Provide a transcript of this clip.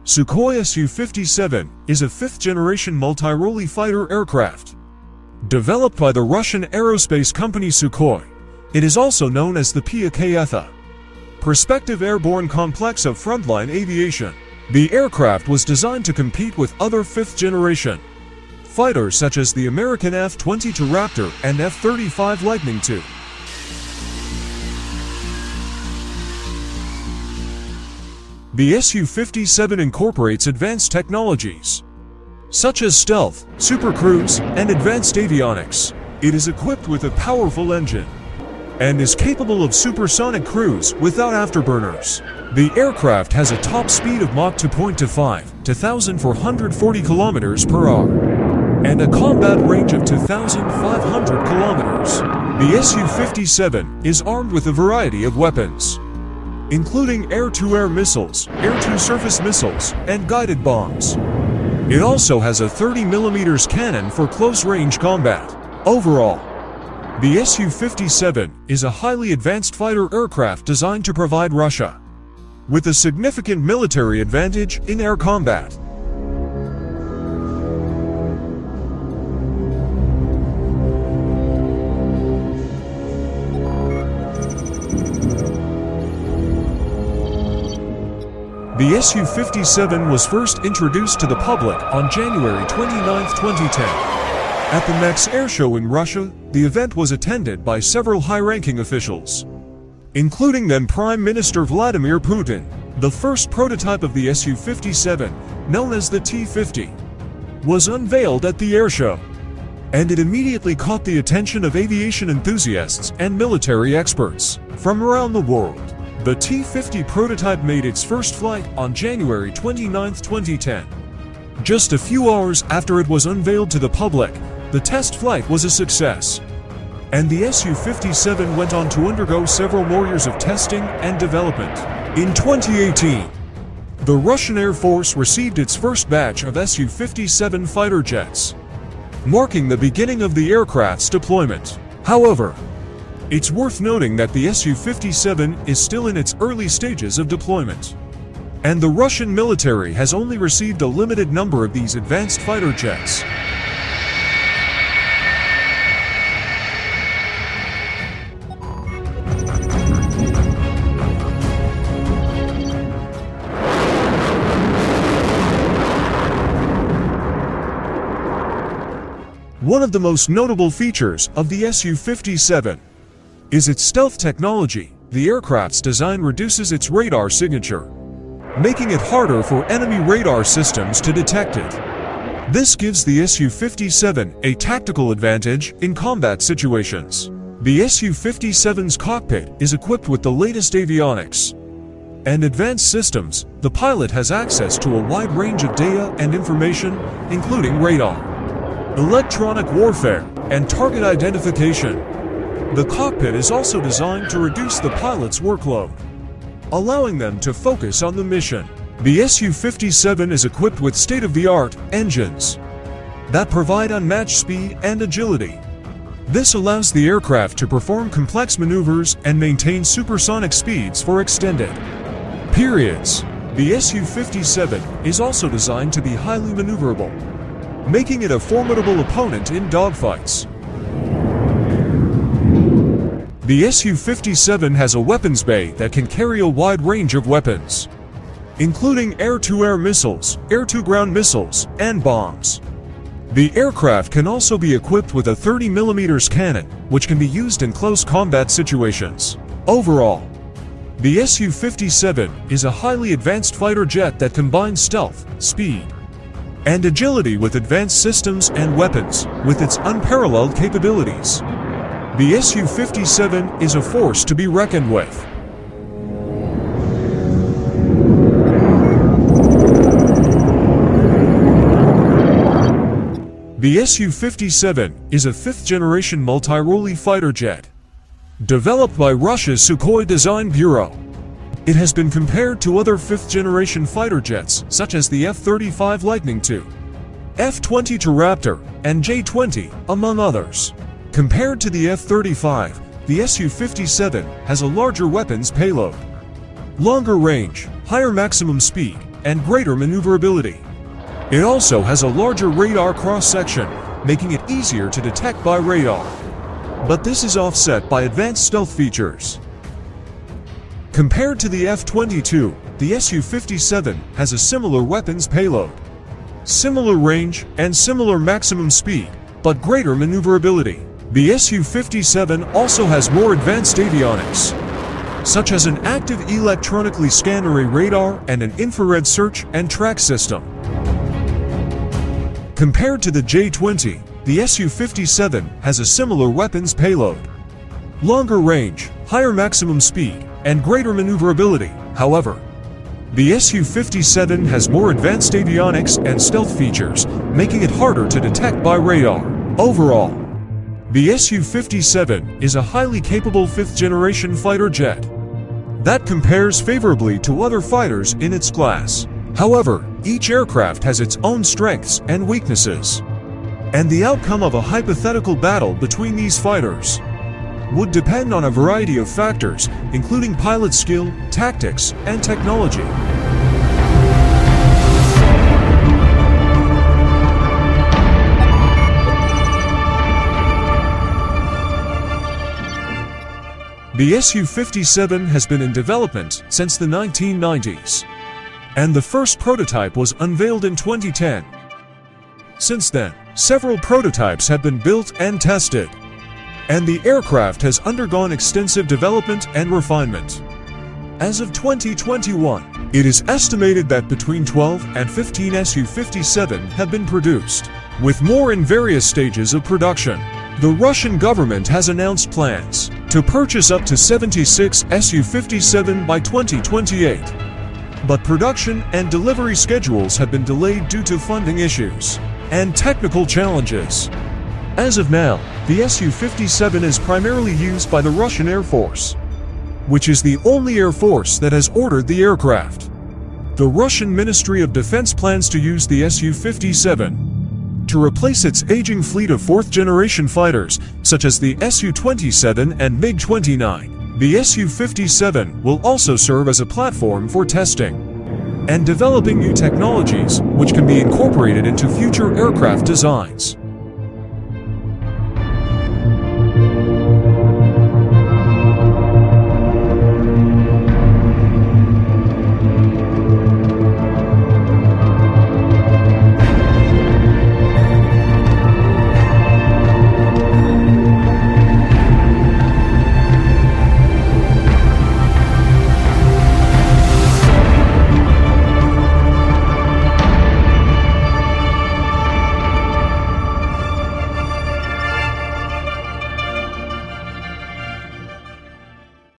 Sukhoi Su-57 is a fifth-generation multi-role fighter aircraft. Developed by the Russian aerospace company Sukhoi, it is also known as the PAK-FA, Prospective Airborne Complex of Frontline Aviation. The aircraft was designed to compete with other fifth-generation fighters such as the American F-22 Raptor and F-35 Lightning II. The Su-57 incorporates advanced technologies such as stealth, supercruise, and advanced avionics. It is equipped with a powerful engine and is capable of supersonic cruise without afterburners. The aircraft has a top speed of Mach 2.25 to 1,440 km per hour and a combat range of 2,500 kilometers. The Su-57 is armed with a variety of weapons, including air-to-air missiles, air-to-surface missiles, and guided bombs. It also has a 30mm cannon for close-range combat. Overall, the Su-57 is a highly advanced fighter aircraft designed to provide Russia with a significant military advantage in air combat. The Su-57 was first introduced to the public on January 29, 2010. At the Max Air Show in Russia, the event was attended by several high-ranking officials, including then Prime Minister Vladimir Putin. The first prototype of the Su-57, known as the T-50, was unveiled at the air show, and it immediately caught the attention of aviation enthusiasts and military experts from around the world. The T-50 prototype made its first flight on January 29, 2010. Just a few hours after it was unveiled to the public, the test flight was a success, and the Su-57 went on to undergo several more years of testing and development. In 2018, the Russian Air Force received its first batch of Su-57 fighter jets, marking the beginning of the aircraft's deployment. However, it's worth noting that the Su-57 is still in its early stages of deployment, and the Russian military has only received a limited number of these advanced fighter jets. One of the most notable features of the Su-57 is its stealth technology. The aircraft's design reduces its radar signature, making it harder for enemy radar systems to detect it. This gives the Su-57 a tactical advantage in combat situations. The Su-57's cockpit is equipped with the latest avionics and advanced systems. The pilot has access to a wide range of data and information, including radar, electronic warfare, and target identification. The cockpit is also designed to reduce the pilot's workload, allowing them to focus on the mission. The Su-57 is equipped with state-of-the-art engines that provide unmatched speed and agility. This allows the aircraft to perform complex maneuvers and maintain supersonic speeds for extended periods. The Su-57 is also designed to be highly maneuverable, making it a formidable opponent in dogfights. The Su-57 has a weapons bay that can carry a wide range of weapons, including air-to-air missiles, air-to-ground missiles, and bombs. The aircraft can also be equipped with a 30mm cannon, which can be used in close combat situations. Overall, the Su-57 is a highly advanced fighter jet that combines stealth, speed, and agility with advanced systems and weapons. With its unparalleled capabilities, the Su-57 is a force to be reckoned with. The Su-57 is a fifth-generation multi-role fighter jet, developed by Russia's Sukhoi Design Bureau. It has been compared to other fifth-generation fighter jets such as the F-35 Lightning II, F-22 Raptor, and J-20, among others. Compared to the F-35, the Su-57 has a larger weapons payload, longer range, higher maximum speed, and greater maneuverability. It also has a larger radar cross-section, making it easier to detect by radar. But this is offset by advanced stealth features. Compared to the F-22, the Su-57 has a similar weapons payload, similar range, and similar maximum speed, but greater maneuverability. The Su-57 also has more advanced avionics, such as an active electronically scanned array radar and an infrared search and track system. Compared to the J-20, the Su-57 has a similar weapons payload, longer range, higher maximum speed, and greater maneuverability. However, the Su-57 has more advanced avionics and stealth features, making it harder to detect by radar. Overall, the Su-57 is a highly capable fifth-generation fighter jet that compares favorably to other fighters in its class. However, each aircraft has its own strengths and weaknesses, and the outcome of a hypothetical battle between these fighters would depend on a variety of factors, including pilot skill, tactics, and technology. The Su-57 has been in development since the 1990s, and the first prototype was unveiled in 2010. Since then, several prototypes have been built and tested, and the aircraft has undergone extensive development and refinement. As of 2021, it is estimated that between 12 and 15 Su-57 have been produced, with more in various stages of production. The Russian government has announced plans to purchase up to 76 Su-57 by 2028. But production and delivery schedules have been delayed due to funding issues and technical challenges. As of now, the Su-57 is primarily used by the Russian Air Force, which is the only air force that has ordered the aircraft. The Russian Ministry of Defense plans to use the Su-57 to replace its aging fleet of fourth-generation fighters, such as the Su-27 and MiG-29. The Su-57 will also serve as a platform for testing and developing new technologies, which can be incorporated into future aircraft designs.